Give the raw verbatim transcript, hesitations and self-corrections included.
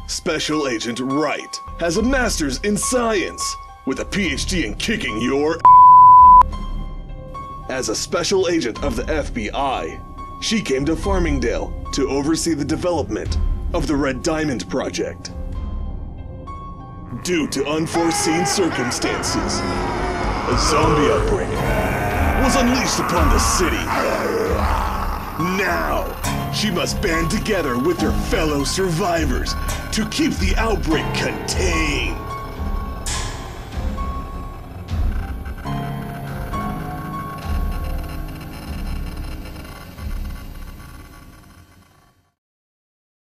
Special Agent Wright has a master's in science with a P H D in kicking your As a special agent of the F B I, she came to Farmingdale to oversee the development of the Red Diamond Project. Due to unforeseen circumstances, a zombie outbreak was unleashed upon the city. Now, she must band together with her fellow survivors to keep the outbreak contained.